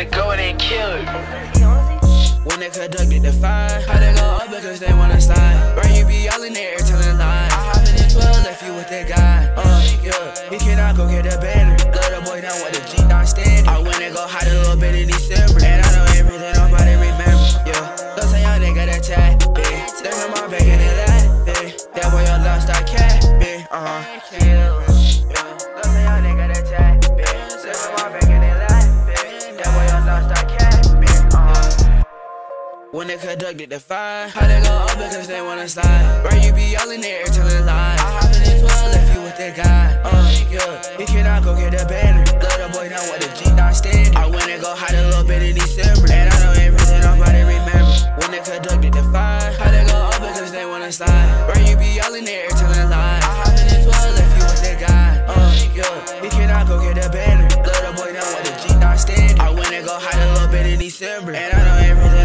finna go in and kill it. When they conducted the fire, how they go up because they wanna slide. Bro, you be all in the air telling lies. I hop in the 12, left you with that guy. Yeah, he cannot go get the banner. Little boy down with the G not standing. I went and go hide a little bit in December, and I know everything nobody remember. Yeah, don't say y'all nigga that tag, bitch. They got my back in that, bitch. That boy y'all lost that cat, bitch. When they conducted the fire, how they go up because they wanna slide. Bro, you be all in the air telling lies. I hop in the 12, left you with that guy. Yeah, he cannot go get the banner. Little boy down with the G not standing. I went and go hide a little bit in December, and I know everything nobody remember. When they conducted the fire, how they go up because they wanna slide. Bro, you be all in the air telling lies. I hop in the 12, left you with that guy. Yeah, he cannot go get the banner. Little boy down with the G not standing. I went and go hide a little bit in December, and I know everything